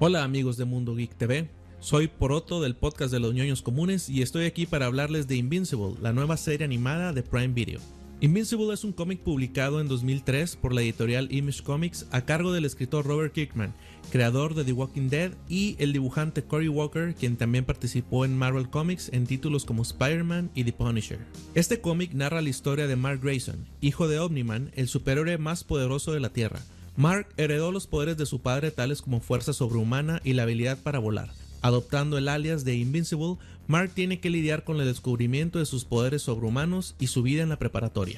Hola amigos de Mundo Geek TV, soy Poroto del podcast de los ñoños comunes y estoy aquí para hablarles de Invincible, la nueva serie animada de Prime Video. Invincible es un cómic publicado en 2003 por la editorial Image Comics a cargo del escritor Robert Kirkman, creador de The Walking Dead, y el dibujante Cory Walker, quien también participó en Marvel Comics en títulos como Spider-Man y The Punisher. Este cómic narra la historia de Mark Grayson, hijo de Omni-Man, el superhéroe más poderoso de la Tierra. Mark heredó los poderes de su padre, tales como fuerza sobrehumana y la habilidad para volar. Adoptando el alias de Invincible, Mark tiene que lidiar con el descubrimiento de sus poderes sobrehumanos y su vida en la preparatoria.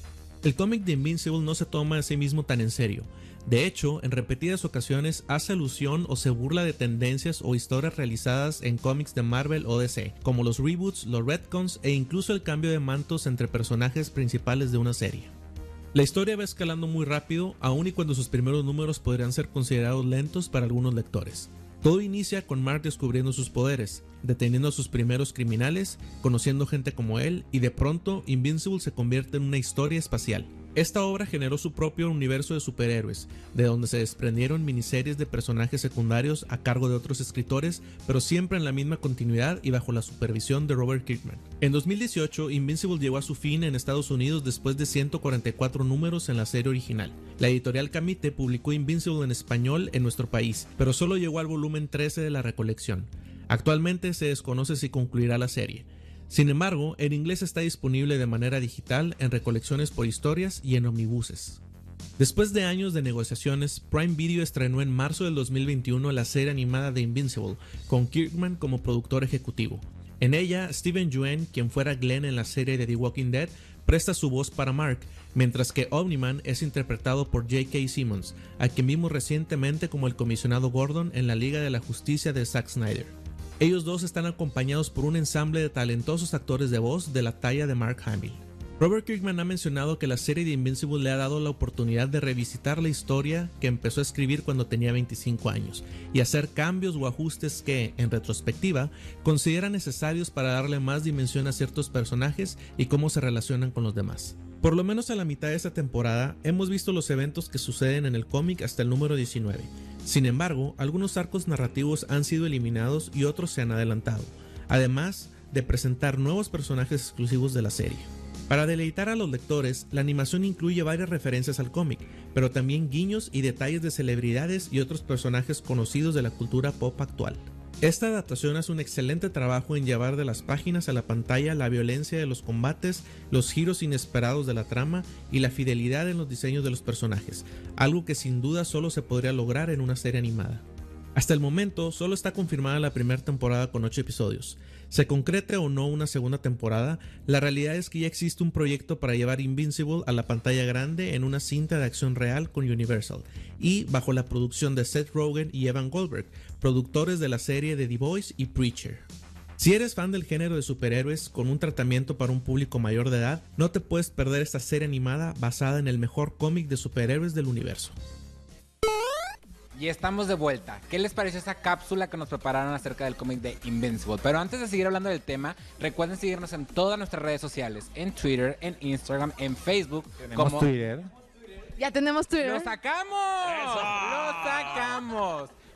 El cómic de Invincible no se toma a sí mismo tan en serio. De hecho, en repetidas ocasiones hace alusión o se burla de tendencias o historias realizadas en cómics de Marvel o DC, como los reboots, los retcons e incluso el cambio de mantos entre personajes principales de una serie. La historia va escalando muy rápido, aun y cuando sus primeros números podrían ser considerados lentos para algunos lectores. Todo inicia con Mark descubriendo sus poderes, deteniendo a sus primeros criminales, conociendo gente como él, y de pronto Invincible se convierte en una historia espacial. Esta obra generó su propio universo de superhéroes, de donde se desprendieron miniseries de personajes secundarios a cargo de otros escritores, pero siempre en la misma continuidad y bajo la supervisión de Robert Kirkman. En 2018, Invincible llegó a su fin en Estados Unidos después de 144 números en la serie original. La editorial Camite publicó Invincible en español en nuestro país, pero solo llegó al volumen 13 de la recolección. Actualmente se desconoce si concluirá la serie. Sin embargo, en inglés está disponible de manera digital en recolecciones por historias y en omnibuses. Después de años de negociaciones, Prime Video estrenó en marzo del 2021 la serie animada de Invincible, con Kirkman como productor ejecutivo. En ella, Steven Yeun, quien fuera Glenn en la serie de The Walking Dead, presta su voz para Mark, mientras que Omni-Man es interpretado por J.K. Simmons, a quien vimos recientemente como el comisionado Gordon en la Liga de la Justicia de Zack Snyder. Ellos dos están acompañados por un ensamble de talentosos actores de voz de la talla de Mark Hamill. Robert Kirkman ha mencionado que la serie de Invincible le ha dado la oportunidad de revisitar la historia que empezó a escribir cuando tenía 25 años y hacer cambios o ajustes que, en retrospectiva, considera necesarios para darle más dimensión a ciertos personajes y cómo se relacionan con los demás. Por lo menos a la mitad de esta temporada hemos visto los eventos que suceden en el cómic hasta el número 19. Sin embargo, algunos arcos narrativos han sido eliminados y otros se han adelantado, además de presentar nuevos personajes exclusivos de la serie. Para deleitar a los lectores, la animación incluye varias referencias al cómic, pero también guiños y detalles de celebridades y otros personajes conocidos de la cultura pop actual. Esta adaptación hace un excelente trabajo en llevar de las páginas a la pantalla la violencia de los combates, los giros inesperados de la trama y la fidelidad en los diseños de los personajes, algo que sin duda solo se podría lograr en una serie animada. Hasta el momento solo está confirmada la primera temporada con 8 episodios. Se concrete o no una segunda temporada, la realidad es que ya existe un proyecto para llevar Invincible a la pantalla grande en una cinta de acción real con Universal y bajo la producción de Seth Rogen y Evan Goldberg, productores de la serie de The Boys y Preacher. Si eres fan del género de superhéroes con un tratamiento para un público mayor de edad, no te puedes perder esta serie animada basada en el mejor cómic de superhéroes del universo. Y estamos de vuelta. ¿Qué les pareció esa cápsula que nos prepararon acerca del cómic de Invincible? Pero antes de seguir hablando del tema, recuerden seguirnos en todas nuestras redes sociales, en Twitter, en Instagram, en Facebook. ¿Tenemos Twitter? Ya tenemos Twitter. ¡Lo sacamos! ¡Lo sacamos!